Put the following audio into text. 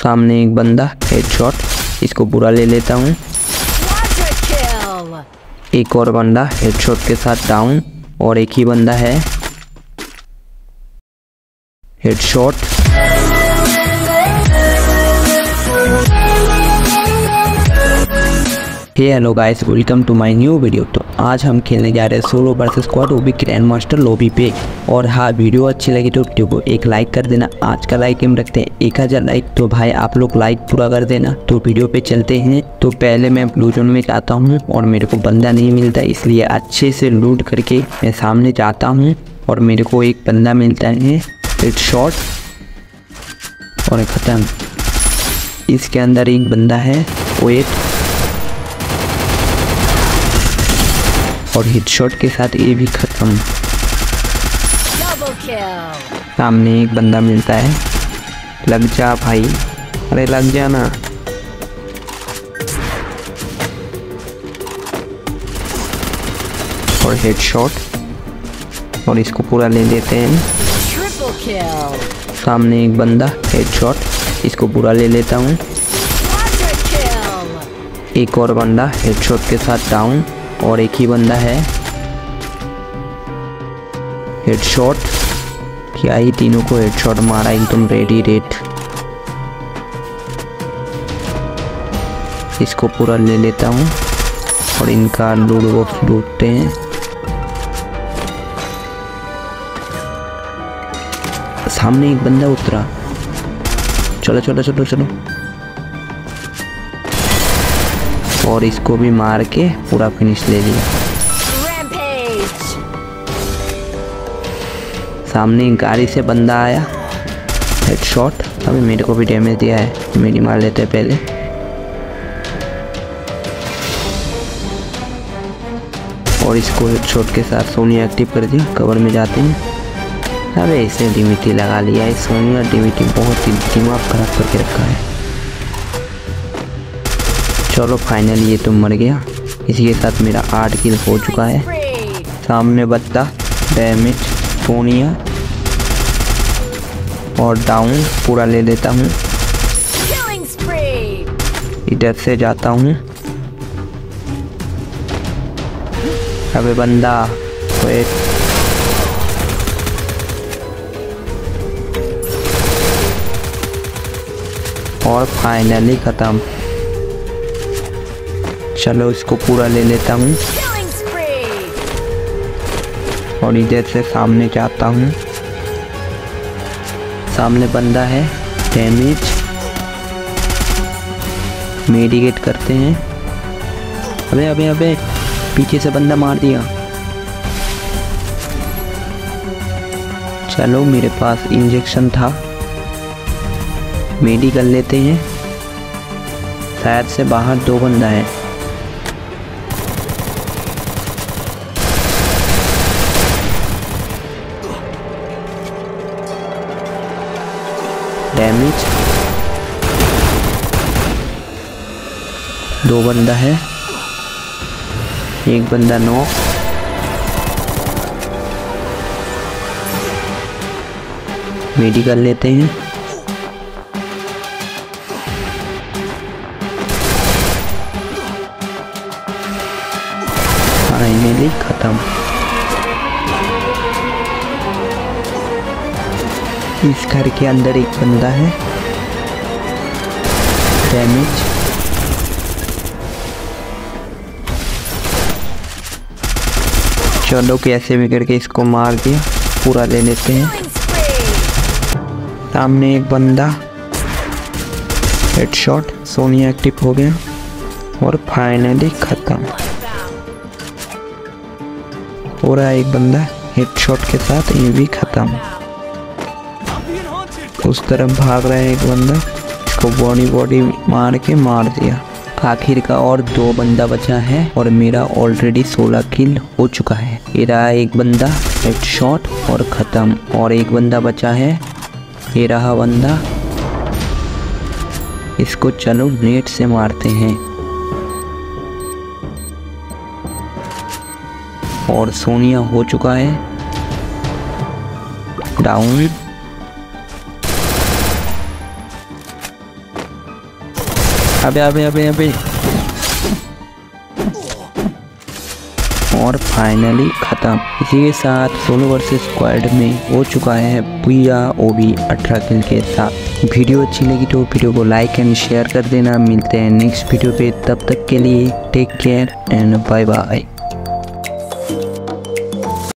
सामने एक बंदा, हेडशॉट, इसको पूरा ले लेता हूँ। एक और बंदा हेडशॉट के साथ डाउन, और एक ही बंदा है, headshot. Hello guys, welcome to my new video. तो आज हम खेलने जा रहे हैं सोलो वर्सेस स्क्वाड, वो भी ग्रैंड मास्टर लॉबी पे। और हाँ, वीडियो अच्छी लगी तो वीडियो को एक लाइक कर देना। आज का लाइक हम रखते हैं 1000 लाइक, तो भाई आप लोग लाइक पूरा कर देना। तो वीडियो पे चलते हैं। तो पहले मैं ब्लू जोन में जाता हूँ और मेरे को बंदा नहीं मिलता, इसलिए अच्छे से लूट करके मैं सामने जाता हूँ और मेरे को एक बंदा मिलता है, हेडशॉट, और ख़त्म। इसके अंदर एक बंदा है, वेट, और हेडशॉट के साथ ये भी खत्म। सामने एक बंदा मिलता है, लग जा भाई, अरे लग जा ना। और हेडशॉट, और इसको पूरा ले लेते हैं। सामने एक बंदा, हेडशॉट, इसको पूरा ले लेता हूँ। एक और बंदा हेडशॉट के साथ डाउन, और एक ही बंदा है, हेडशॉट। क्या ही तीनों को हेडशॉट मारा एकदम रेडी रेड। इसको पूरा ले लेता हूँ और इनका लूट बॉक्स लूटते हैं। सामने एक बंदा उतरा, चलो चलो चलो चलो, और इसको भी मार के पूरा फिनिश ले लिया। सामने एक गाड़ी से बंदा आया, हेडशॉट। अभी मेरे को भी डैमेज दिया है, मेरी मार लेते हैं पहले। और इसको हेडशॉट के साथ सोनिया एक्टिव कर दिया, कवर में जाते हैं। अबे इसे डीमिटी लगा लिया है, सोनिया डीमिटी बहुत ही दिमाग खराब करके रखा है। चलो फाइनली ये तो मर गया। इसी के साथ मेरा 8 किल हो चुका है। सामने बत्ता, डैमेज, सोनिया, और डाउन, पूरा ले लेता हूँ। इधर से जाता हूँ। अबे बंदा, वेट, और फाइनली खत्म। चलो इसको पूरा ले लेता हूँ और इधर से सामने जाता हूँ। सामने बंदा है, डैमेज, मेडिकेट करते हैं। अबे अबे अबे, पीछे से बंदा मार दिया। चलो मेरे पास इंजेक्शन था, मेडिकल लेते हैं। शायद से बाहर 2 बंदा है। डैमेज, 2 बंदा है, एक बंदा नॉक। मेडिकल लेते हैं। फाइनली खत्म। इस घर के अंदर एक बंदा है, डैमेज। चलो कैसे भी करके इसको मार दिया, पूरा ले लेते हैं। सामने एक बंदा, हेडशॉट, सोनिया एक्टिव हो गया, और फाइनली खत्म। पूरा एक बंदा हेडशॉट के साथ, ये भी खत्म। उस तरफ भाग रहा है एक बंदा, इसको बॉडी मार के मार दिया। आखिर का और 2 बंदा बचा है और मेरा ऑलरेडी 16 किल हो चुका है। ये रहा एक बंदा, हेडशॉट, और ख़त्म। और एक बंदा बचा है, ये रहा बंदा। इसको चलो नेट से मारते हैं। और सोनिया हो चुका है डाउन। अबे अबे अबे अबे। और फाइनली ख़त्म। इसी के साथ सोलो वर्सेस स्क्वाड में हो चुका है पूजा ओबी 18 किल के साथ। वीडियो अच्छी लगी तो वीडियो को लाइक एंड शेयर कर देना। मिलते हैं नेक्स्ट वीडियो पे, तब तक के लिए take care and bye bye.